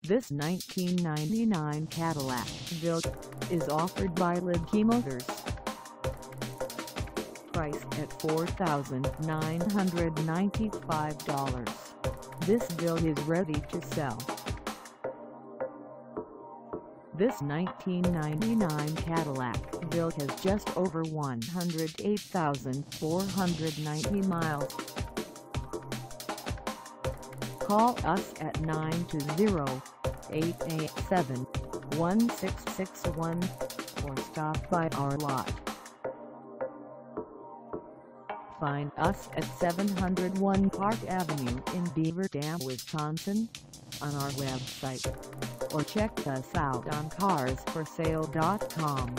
This 1999 Cadillac Deville is offered by LIDTKE Motors. Priced at $4,995, this Deville is ready to sell. This 1999 Cadillac Deville has just over 108,490 miles. Call us at 920-887-1661 or stop by our lot. Find us at 701 Park Avenue in Beaver Dam, Wisconsin, on our website, or check us out on carsforsale.com.